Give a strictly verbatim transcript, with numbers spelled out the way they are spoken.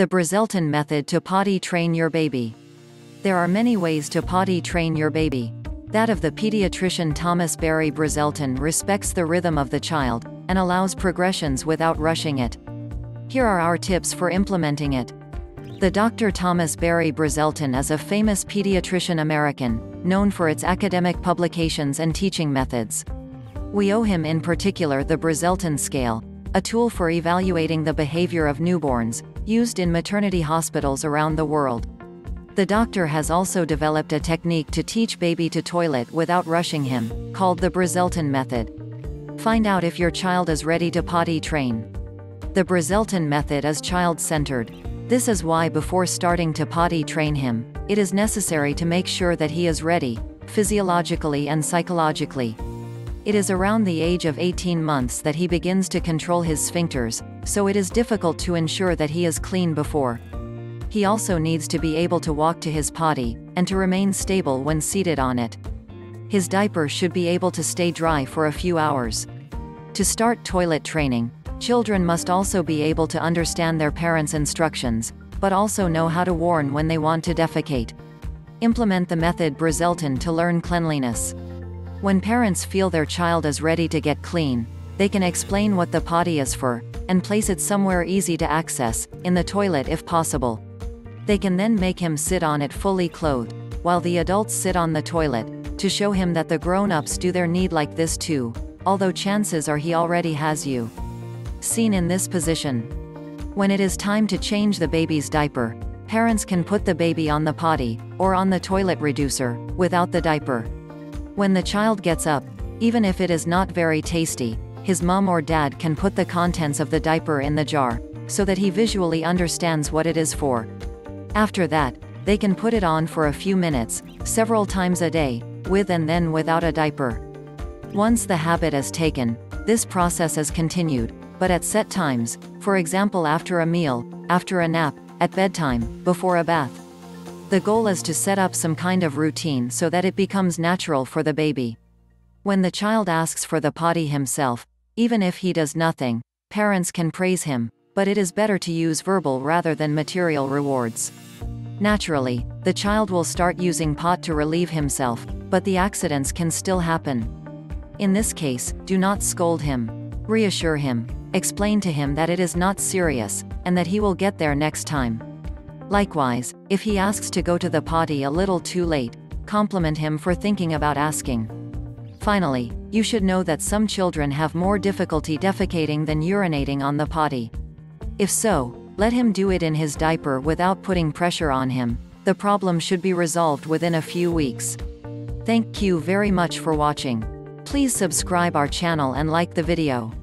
The Brazelton method to potty train your baby. There are many ways to potty train your baby. That of the pediatrician Thomas Berry Brazelton respects the rhythm of the child, and allows progressions without rushing it. Here are our tips for implementing it. The Doctor Thomas Berry Brazelton is a famous pediatrician American, known for its academic publications and teaching methods. We owe him in particular the Brazelton scale, a tool for evaluating the behavior of newborns, used in maternity hospitals around the world. The doctor has also developed a technique to teach baby to toilet without rushing him, called the Brazelton method. Find out if your child is ready to potty train. The Brazelton method is child-centered. This is why before starting to potty train him, it is necessary to make sure that he is ready, physiologically and psychologically. It is around the age of eighteen months that he begins to control his sphincters, so it is difficult to ensure that he is clean before. He also needs to be able to walk to his potty, and to remain stable when seated on it. His diaper should be able to stay dry for a few hours. To start toilet training, children must also be able to understand their parents' instructions, but also know how to warn when they want to defecate. Implement the method Brazelton to learn cleanliness. When parents feel their child is ready to get clean, they can explain what the potty is for, and place it somewhere easy to access, in the toilet if possible. They can then make him sit on it fully clothed, while the adults sit on the toilet, to show him that the grown-ups do their need like this too, although chances are he already has you seen in this position. When it is time to change the baby's diaper, parents can put the baby on the potty, or on the toilet reducer, without the diaper. When the child gets up, even if it is not very tasty, his mom or dad can put the contents of the diaper in the jar, so that he visually understands what it is for. After that, they can put it on for a few minutes, several times a day, with and then without a diaper. Once the habit is taken, this process is continued, but at set times, for example after a meal, after a nap, at bedtime, before a bath. The goal is to set up some kind of routine so that it becomes natural for the baby. When the child asks for the potty himself, even if he does nothing, parents can praise him, but it is better to use verbal rather than material rewards. Naturally, the child will start using pot to relieve himself, but the accidents can still happen. In this case, do not scold him. Reassure him. Explain to him that it is not serious, and that he will get there next time. Likewise, if he asks to go to the potty a little too late, compliment him for thinking about asking. Finally, you should know that some children have more difficulty defecating than urinating on the potty. If so, let him do it in his diaper without putting pressure on him. The problem should be resolved within a few weeks. Thank you very much for watching. Please subscribe our channel and like the video.